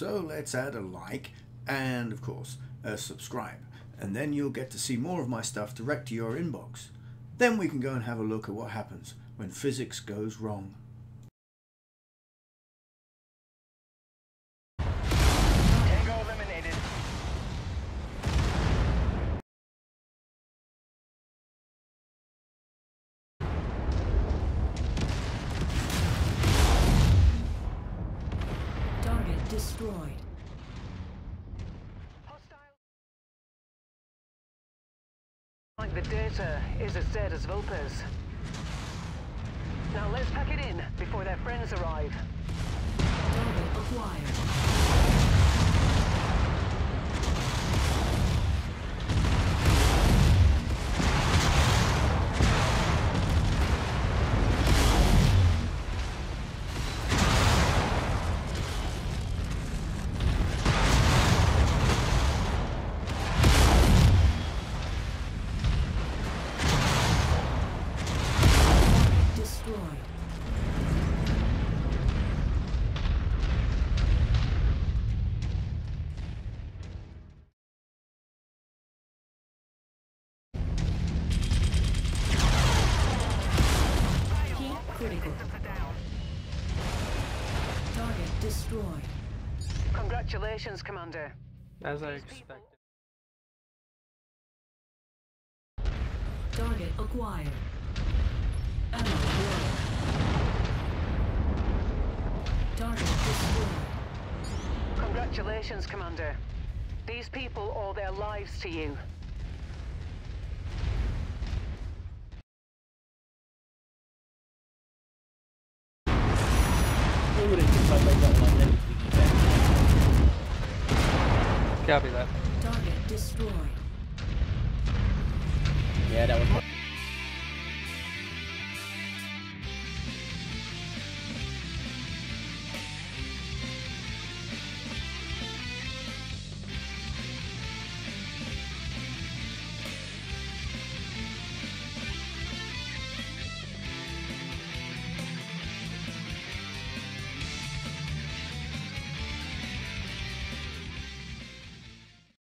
So let's add a like and of course a subscribe, and then you'll get to see more of my stuff direct to your inbox. Then we can go and have a look at what happens when physics goes wrong. Tango eliminated. Target destroyed. Like the data is as dead as Vulpes. Now let's pack it in before their friends arrive. Target acquired. Critical. Target destroyed. Congratulations, Commander. As I expected. Target acquired. Ammo low. Target destroyed. Congratulations, Commander. These people owe their lives to you. Copy that. Target destroyed. Yeah, that was